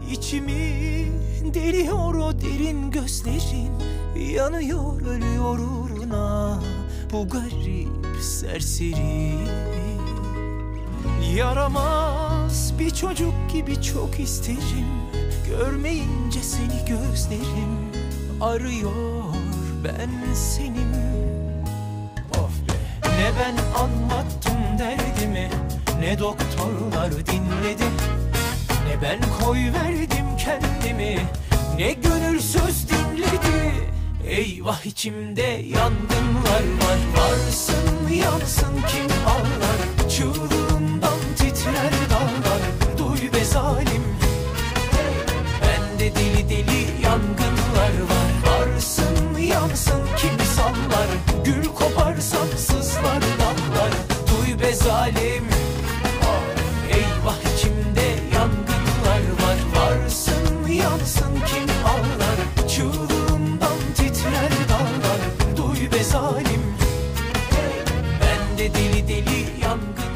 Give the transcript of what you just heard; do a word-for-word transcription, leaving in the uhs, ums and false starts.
İçimi deliyor o derin gözlerin, yanıyor ölüyor uğruna bu garip serseri. Yaramaz bir çocuk gibi çok isterim, görmeyince seni gözlerim arıyor ben senim. Of be. Ne ben anlattım derdimi, ne doktorlar dinledi, ne ben koyverdim kendimi, ne gönül söz dinledi. Eyvah, içimde yangınlar var. Varsın yansın kim ağlar, çığlığımdan titrer dağlar. Duy be zalim, bende deli deli yangınlar var. Varsın yansın kim sallar, gül koparsam sızlar dallar. Duy be zalim, eyvah, içimde yangınlar var. Varsın yansın kim ağlar, çığlığımdan titrer dağlar. Duy be zalim, bende deli deli yangın.